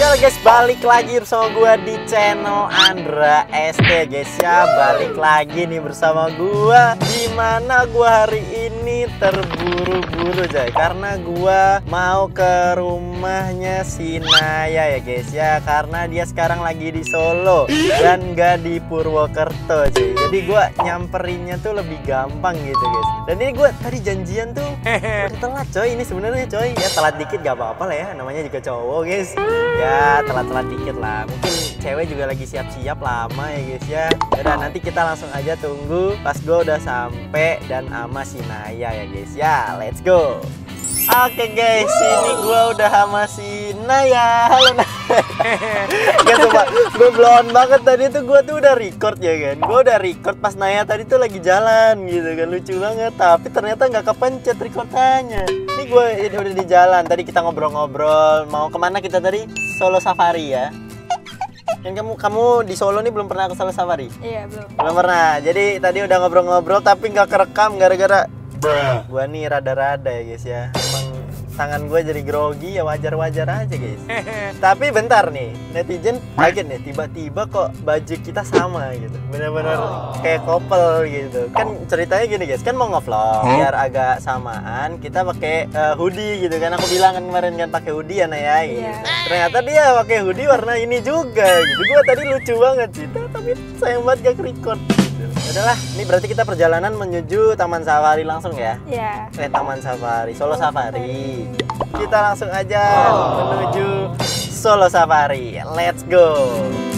Halo guys, balik lagi bersama gua di channel Andra ST guys ya. Balik lagi nih bersama gua. Dimana gua hari ini terburu-buru coy, karena gua mau ke rumahnya si Naya ya guys ya. Karena dia sekarang lagi di Solo dan gak di Purwokerto cuy. Jadi gua nyamperinnya tuh lebih gampang gitu guys. Dan ini gua tadi janjian tuh udah telat coy. Ini sebenarnya coy ya, telat dikit gak apa-apa lah ya, namanya juga cowok guys. Ya telat-telat dikit lah, mungkin cewek juga lagi siap-siap lama ya guys ya. Udah nanti kita langsung aja tunggu pas gue udah sampai dan sama si Naya ya guys ya. Let's go. Oke guys, ini gue udah sama si Naya. Halo Naya. Gak sumpah, gue blown banget tadi tuh. Gue tuh udah record ya kan. Gue udah record pas Naya tadi tuh lagi jalan gitu kan. Lucu banget, tapi ternyata nggak kepencet rekordannya. Ini gue udah di jalan. Tadi kita ngobrol-ngobrol. Mau kemana kita tadi? Solo Safari ya. Kan kamu di Solo nih belum pernah ke Solo Safari? Iya, belum pernah. Jadi tadi udah ngobrol-ngobrol tapi nggak kerekam gara-gara gua nih rada-rada ya guys ya. Emang tangan gue jadi grogi ya, wajar-wajar aja guys. Tapi bentar nih, netizen kaget nih, tiba-tiba kok baju kita sama gitu. Bener-bener kayak couple gitu. Kan ceritanya gini guys, kan mau ngevlog biar agak samaan, kita pakai hoodie gitu kan. Aku bilang kan kemarin kan pakai hoodie ya Naya gitu. Ternyata dia pakai hoodie warna ini juga gitu. Gue tadi lucu banget sih, tapi sayang banget gak record. Udahlah, ini berarti kita perjalanan menuju Taman Safari langsung ya? Iya. Taman Safari, Solo Safari. Kita langsung aja menuju Solo Safari. Let's go.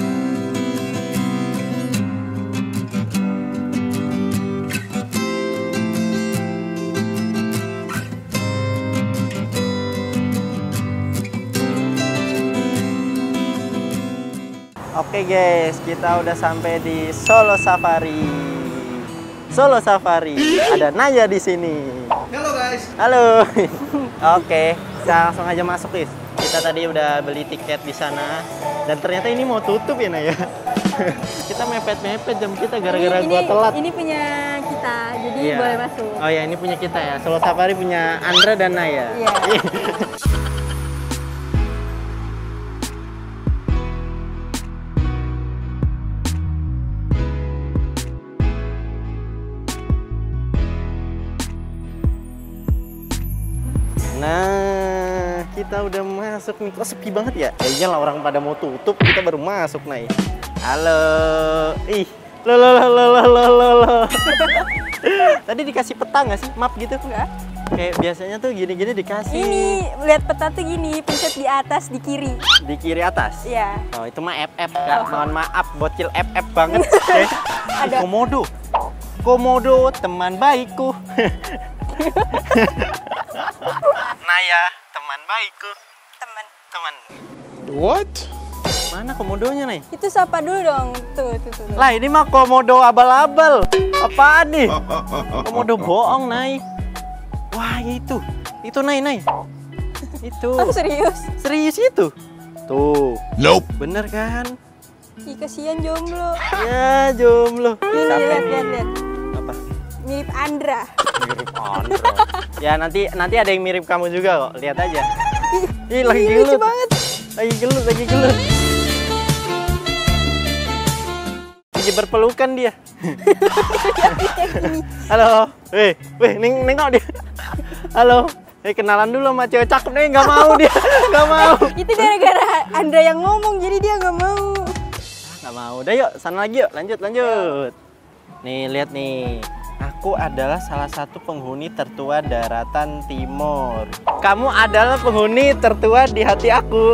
Oke guys, kita udah sampai di Solo Safari. Solo Safari. Ada Naya di sini. Halo guys. Halo. Oke, kita langsung aja masuk guys. Kita tadi udah beli tiket di sana dan ternyata ini mau tutup ya Naya. Kita mepet-mepet jam kita gara-gara gua telat. Ini punya kita, jadi boleh masuk. Oh ya, ini punya kita ya. Solo Safari punya Andra dan Naya. Iya. Nah, kita udah masuk nih. Kok sepi banget ya? Ya iyalah, orang pada mau tutup, kita baru masuk nih. Halo. Ih, lo. Tadi dikasih peta nggak sih? Map gitu? Enggak. Kayak biasanya tuh gini-gini dikasih. Ini, lihat peta tuh gini, pencet di atas, di kiri. Di kiri atas? Iya. Oh, itu mah FF, Kak. Mohon maaf, bocil FF banget. Ada. Komodo, teman baikku. Naya, teman baikku. Teman. What? Mana komodonya nih? Itu sapa dulu dong. Tuh. Lah ini mah komodo abal-abal. Apaan nih? Komodo bohong, Nay. Wah, itu Nay. Itu. Oh, serius? Serius itu. Tuh. Nope. Bener kan? Ih, kasihan jomblo. Ya, jomblo. Ini lihat. Apa? Mirip Andra. Mirip Andra. Ya nanti ada yang mirip kamu juga kok. Lihat aja. Ih, lagi Ih, gelut. lucu banget. Lagi gelut. Lagi berpelukan dia. Halo. Weh, nengok dia. Halo. Kenalan dulu sama cewek cakep nih, nggak mau dia. Nggak mau. Itu gara-gara Andra yang ngomong, jadi dia nggak mau. Nggak mau. Udah yuk, sana lagi yuk. Lanjut. Nih, lihat nih. Aku adalah salah satu penghuni tertua daratan timur. Kamu adalah penghuni tertua di hati aku.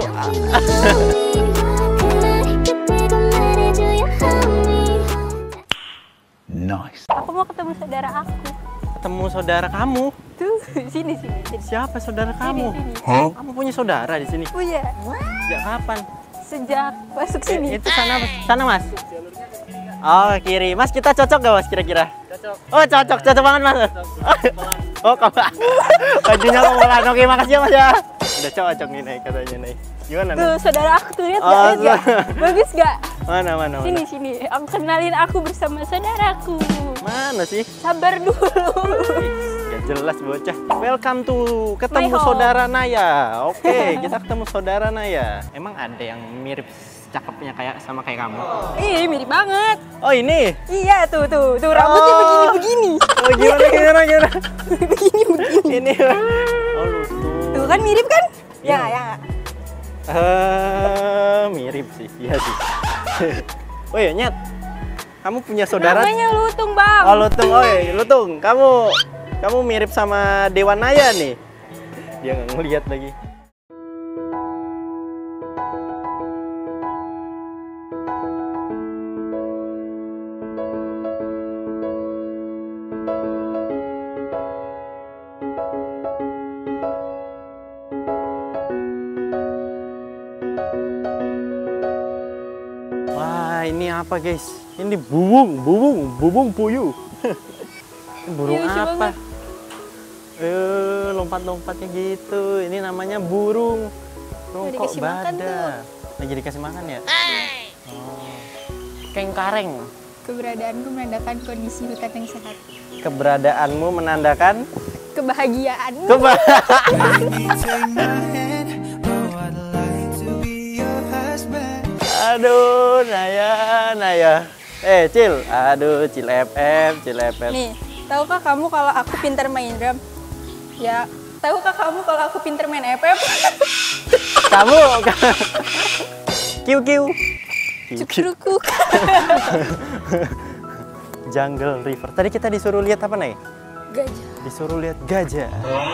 Nice. Aku mau ketemu saudara aku. Ketemu saudara kamu? Tuh, sini. Siapa saudara kamu? Sini. Huh? Kamu punya saudara di sini? Punya. Sejak kapan? Sejak masuk sini. Itu sana Mas. Oh, kiri. Mas, kita cocok gak Mas kira-kira? Cocok. Oh, cocok banget Mas. Oh, kamu. Bajunya kamu. Oke, makasih ya Mas ya. Udah cocok nih Nay, katanya Nay. Gimana Nay? Tuh, saudara aku tuh, lihat Oh, gak? Bagus gak? Mana? Sini. Aku kenalin aku bersama saudaraku. Mana sih? Sabar dulu. Gak jelas bocah. Welcome to ketemu My home. saudara Naya. Oke, kita ketemu saudara Naya. Emang ada yang mirip cakepnya sama kayak kamu? Ih, mirip banget. Oh ini? Iya, tuh rambutnya Oh. begini-begini. Oh gimana? Begini-begini. Ini. Oh lucu. Tuh kan mirip kan? Iya. Ya. Mirip sih, iya sih. Oh iya Nyat, kamu punya saudara? Namanya Lutung, Bang. Oh Lutung, oh iya Lutung, kamu mirip sama Dewan Naya nih. Dia nggak ngeliat lagi. Wah ini apa guys? Ini bubung puyuh. Ini burung Iya, lucu apa? banget. Lompat-lompatnya gitu. Ini namanya burung. Burung kok dikasih makan bada. Lagi dikasih makan ya? Oh. Kengkareng. Keberadaanku menandakan kondisi hutan yang sehat. Keberadaanmu menandakan Kebahagiaan. Aduh, Naya. Cil. Aduh, Cil FF. Nih, tahukah kamu kalau aku pintar main drum? Ya, tahukah kamu kalau aku pintar main FF? Kamu. Kiu. Cukrukuk. Jungle River. Tadi kita disuruh lihat apa, Nay? Gajah. Disuruh lihat gajah.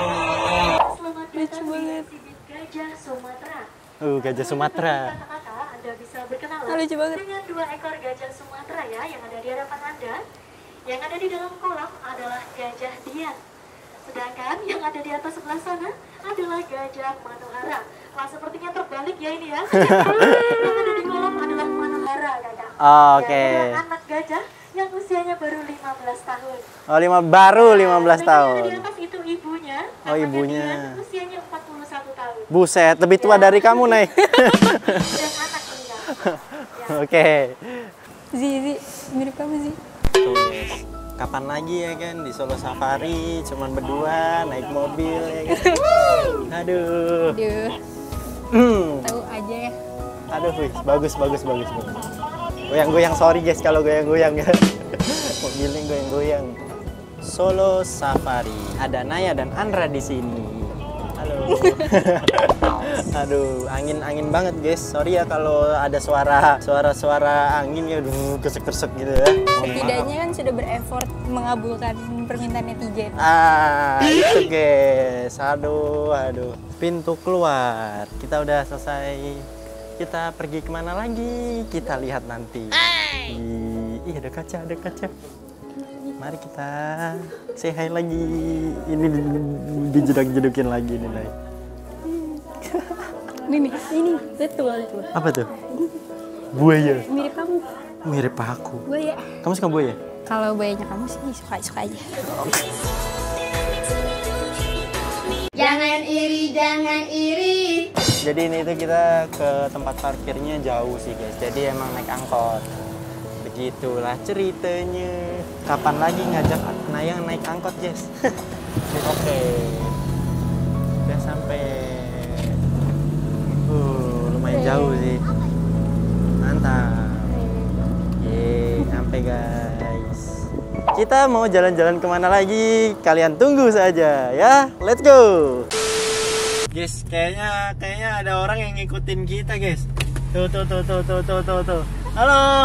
Lucu banget. Gajah Sumatera. Gajah Sumatera. Kata-kata Anda bisa berkenalan Lucu banget. dengan 2 ekor gajah Sumatera ya yang ada di hadapan Anda. Yang ada di dalam kolam adalah gajah Dian. Sedangkan yang ada di atas sebelah sana adalah gajah Manohara. Wah, sepertinya terbalik ya ini ya. Yang ada di kolam adalah Manohara, Kakak. Oke. Ya, adalah anak gajah yang usianya baru 15 tahun. Oh, baru 15 Dan yang ada tahun. di atas itu ibunya. Oh, namanya ibunya. Dian, usianya 41 tahun. Buset, lebih tua dari kamu, Nay. Dan anak meninggal. Oke. Zizi, mirip kamu Zi. Tuh, guys. Kapan lagi ya kan di Solo Safari cuman berdua naik mobil ya kan. Aduh. Aduh, tahu aja ya. Aduh, wih, bagus. Goyang-goyang, sorry guys kalau goyang-goyang ya. Mobilnya goyang-goyang. Solo Safari. Ada Naya dan Andra di sini. Halo. Aduh, angin banget guys. Sorry ya kalau ada suara angin ya, kesek-kesek gitu ya. Setidaknya kan sudah bereffort mengabulkan permintaan netizen. Itu guys. Aduh. Pintu keluar. Kita udah selesai. Kita pergi kemana lagi? Kita lihat nanti. Ih, ada kaca. Mari kita say hi lagi. Ini dijedok-jedokin lagi nih, Nay. Ini betul. Apa tuh? Buaya. Mirip kamu. Mirip aku. Buaya. Kamu suka buaya? Kalau buayanya kamu sih suka aja. Jangan iri. Jadi ini tuh kita ke tempat parkirnya jauh sih guys. Jadi emang naik angkot. Begitulah ceritanya. Kapan lagi ngajak Naya naik angkot guys? Oke. Udah sampai. Lumayan jauh sih. Mantap. Yeay, sampai guys. Kita mau jalan-jalan kemana lagi? Kalian tunggu saja ya. Let's go. Guys, kayaknya ada orang yang ngikutin kita, guys. Tuh. Halo.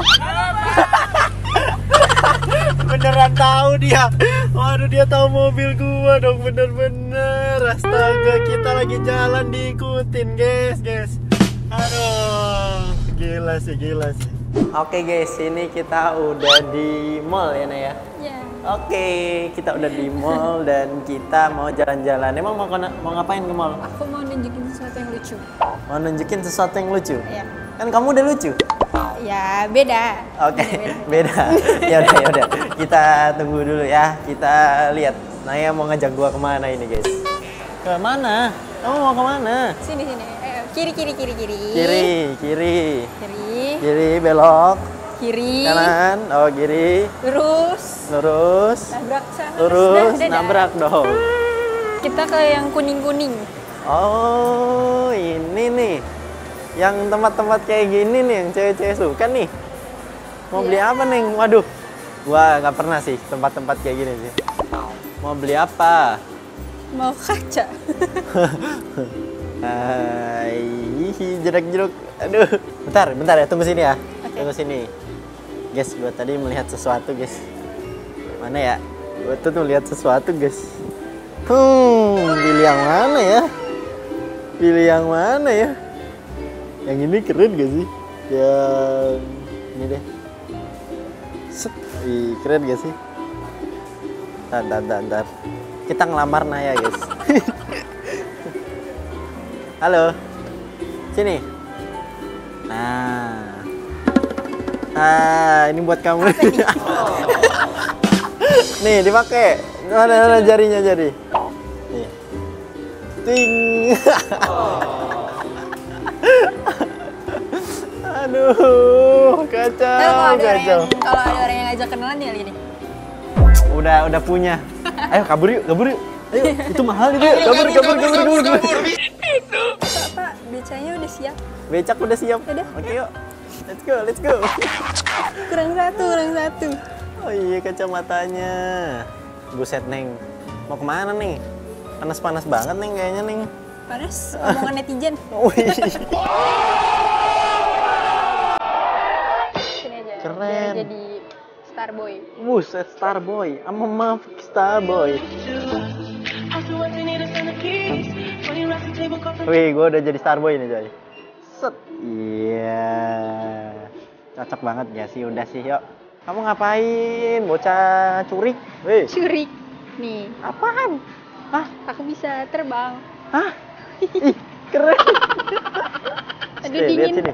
Beneran tahu dia. Waduh, dia tahu mobil gua dong, bener-bener. Astaga, kita lagi jalan diikutin, guys. Aduh, gila sih. Oke guys, ini kita udah di mall ya, Naya. Ya. Oke, kita udah di mall dan kita mau jalan-jalan. Emang mau ngapain ke mall? Aku mau nunjukin sesuatu yang lucu. Mau nunjukin sesuatu yang lucu? Ya. Kan kamu udah lucu. Ya, beda. Oke, beda. Ya udah. Kita tunggu dulu ya. Kita lihat Naya mau ngajak gua kemana ini, guys. Kemana? Kamu mau kemana? Sini. Kiri. Kiri, Kiri, belok. Kiri. Kanan. Oh, kiri. Lurus. Lurus. Nabrak sana. Lurus. Dadah. Nabrak dong. Kita ke yang kuning-kuning. Oh, ini nih. Yang tempat-tempat kayak gini nih, yang cewek-cewek suka nih. Mau beli apa nih? Waduh. Gua nggak pernah sih tempat-tempat kayak gini sih. Mau beli apa? Mau kaca. Hai, jerak-jeruk. Aduh. Bentar ya, tunggu sini ya. Oke. Tunggu sini. Guys, gua tadi melihat sesuatu, guys. Mana ya? Gua tuh melihat sesuatu, guys. Pilih yang mana ya? Pilih yang mana ya? Yang ini keren gak sih? Yang ini deh. Set. Ih, keren gak sih? Ntar. Kita ngelamar Naya, guys. Halo. Sini. Nah. Ini buat kamu. Nih, dipakai. Mana jarinya jadi? Nih. Ting. Aduh, kacau. Kalau ada orang yang ngajak kenalan tinggal gini. Udah punya. Ayo kabur yuk. Ayo, itu mahal itu. Kabur. Pak, becanya udah siap. Becak udah siap. Udah. Oke, yuk. Let's go. Kurang satu. Oh iya, kacamatanya. Buset, Neng. Mau kemana nih? Panas-panas banget, Neng, kayaknya, Neng. Panas, omongan netizen. Wih. Sini aja. Keren. Biar jadi Starboy. Buset, Starboy. I'm a motherfucking Starboy. Wih, gue udah jadi Starboy nih, Joy. Set. Iya. Cocok banget gak sih? Udah sih, yuk. Kamu ngapain? Bocah curik? Wih. Curik. Nih, Apaan? Hah? aku bisa terbang. Hah? Ih, keren. Aduh, Lihat dingin. sini.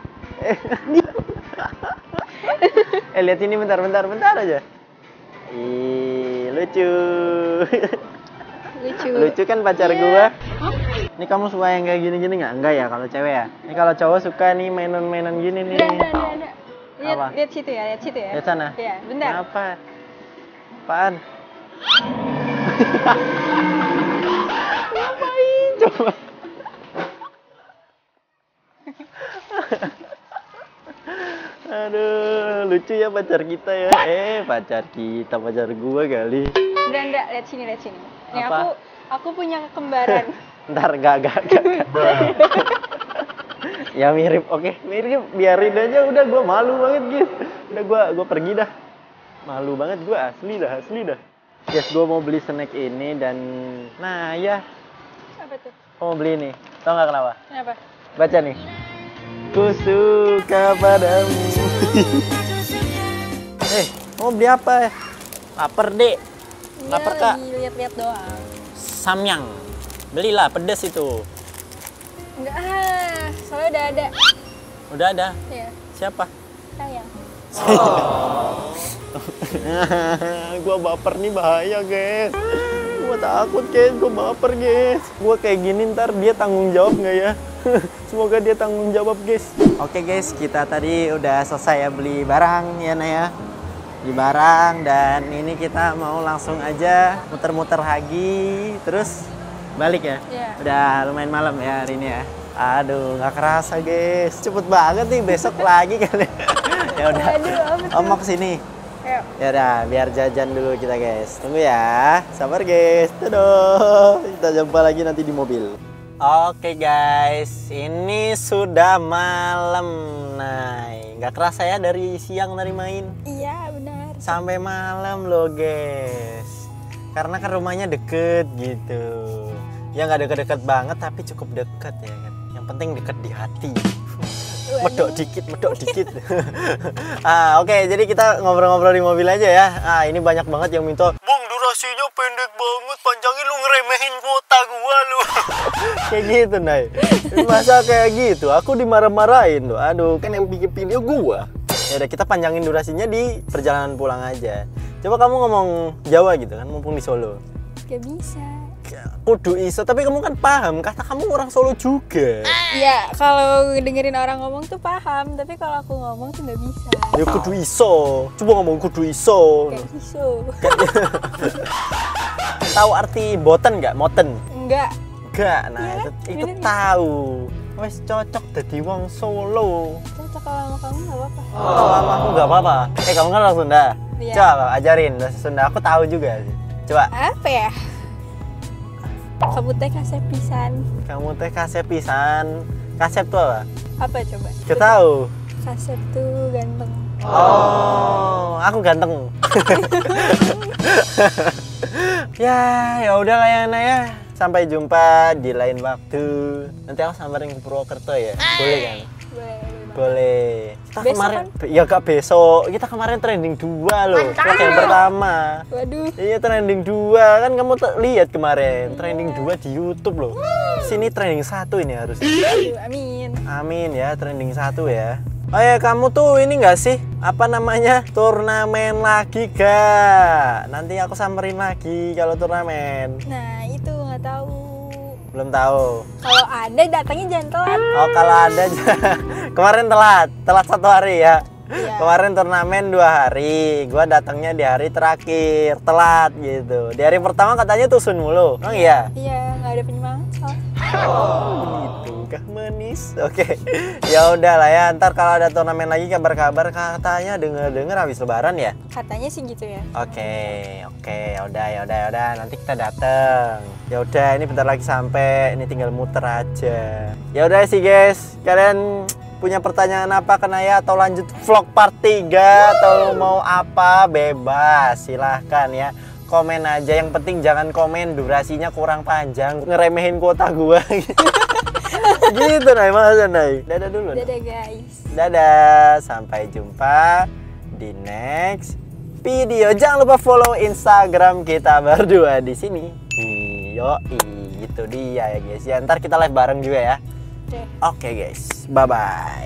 Lihat sini bentar aja. Ih, lucu. Lucu kan pacar gua. Ini kamu suka yang kayak gini-gini nggak? Enggak ya kalau cewek ya. Ini kalau cowok suka nih mainan-mainan gini nih. Ada. Apa? Lihat situ ya. Lihat sana. Iya, bentar. Apa? Apaan? Ngapain coba? Aduh, lucu ya pacar kita ya. Pacar gua kali. Enggak, lihat sini. Nih Apa? aku punya kembaran. Ntar gak. Ya mirip, oke, mirip, biarin aja. Udah, gua malu banget, guys. Udah, gua pergi dah. Malu banget gua, asli dah. Guys, gua mau beli snack ini dan nah ya. Apa tuh? Gua mau beli ini. Tau nggak kenapa? Kenapa? Baca nih. Ku suka padamu. Mau beli apa? Lapar, Dek. Lapar, Iya, Kak. lagi lihat-lihat doang. Samyang. Belilah, pedes itu. Enggak, soalnya udah ada. Udah ada. Iya, Siapa? sayang. Gua baper nih, bahaya, guys. Gua takut, guys. Gua baper, guys. Gua kayak gini ntar dia tanggung jawab nggak ya? Semoga dia tanggung jawab, guys. Oke, guys, kita tadi udah selesai ya beli barang ya, Naya. Beli barang dan ini kita mau langsung aja muter-muter lagi terus balik ya. Iya. Udah lumayan malam ya hari ini ya. Aduh, nggak kerasa, guys. Cepet banget nih, besok lagi kali. Ya udah. Aduh, apa tuh? Om mau kesini. Ayo. Ya udah, biar jajan dulu kita, guys. Tunggu ya. Sabar, guys. Dadah. Kita jumpa lagi nanti di mobil. Oke, guys. Ini sudah malam. Nah, nggak kerasa ya dari siang dari main Iya, benar. sampai malam loh, guys. Karena kan rumahnya deket gitu. Ya nggak deket-deket banget, tapi cukup deket ya kan. Yang penting deket di hati. Medok dikit. Oke, jadi kita ngobrol-ngobrol di mobil aja ya. Ini banyak banget yang minta, "Bang, durasinya pendek banget, panjangin, lu ngeremehin kuota gua lu." Kayak gitu, Nay. Masa kayak gitu? Aku dimarah-marahin tuh. Aduh, kan yang bikin video gua. Ya udah, kita panjangin durasinya di perjalanan pulang aja. Coba kamu ngomong Jawa gitu kan, mumpung di Solo. Gak bisa. kudu iso, tapi kamu kan paham, kata kamu orang Solo juga. Ya kalau dengerin orang ngomong tuh paham, tapi kalau aku ngomong tuh nggak bisa. Ya kudu iso, coba ngomong kudu iso. Kayak iso. Tahu arti boten nggak? Moten? Enggak. Enggak, nah Iya kan? itu Bener. tahu. Wes cocok jadi wong Solo. Cocok kalau sama kamu nggak apa-apa. Oh, sama aku nggak apa-apa. Kamu kan orang Sunda. Iya. Coba ajarin bahasa Sunda. Aku tahu juga sih. Coba. Apa ya? Kamu teh kasep pisan. Kamu teh kasep pisan. Kasep tuh apa? Apa coba? Kita tahu. Kasep tuh ganteng. Oh, aku ganteng. Ya udah lah ya Naya ya. Sampai jumpa di lain waktu. Nanti aku samperin ke Purwokerto ya. Boleh kan? Boleh. Boleh. Kita Besok kemarin kan? ya gak besok. Kita kemarin trending 2 loh. Vlog yang pertama. Waduh. Iya trending 2 kan kamu lihat kemarin trending 2 di YouTube loh. Sini trending 1 ini harus. Aduh, amin. Amin ya trending 1 ya. Oh ya kamu tuh ini nggak sih apa namanya turnamen lagi gak? Nanti aku samperin lagi kalau turnamen. Nah itu nggak tahu. Belum tahu. Kalau ada datangnya jangan telat. Oh kalau ada kemarin telat 1 hari ya. Iya. Kemarin turnamen 2 hari, gua datangnya di hari terakhir, telat gitu. Di hari pertama katanya tusun mulu, emang iya? Iya nggak ada penyemangat soalnya. Oh, gitu kah manis? Oke, ya udah lah ya. Ntar kalau ada turnamen lagi kabar-kabar katanya denger habis Lebaran ya. Katanya sih gitu ya. Oke, ya udah. Nanti kita dateng. Ya udah, ini bentar lagi sampai. Ini tinggal muter aja. Ya udah sih guys, kalian punya pertanyaan apa ke Naya atau lanjut vlog part 3 atau mau apa bebas silahkan ya komen aja, yang penting jangan komen durasinya kurang panjang ngeremehin kuota gua gitu Nay, masa Nay. Dadah dulu. Dadah guys. Dadah, sampai jumpa di next video. Jangan lupa follow Instagram kita berdua di sini. Yoi, itu dia ya guys. Ya ntar kita live bareng juga ya. Oke. Oke guys, bye bye.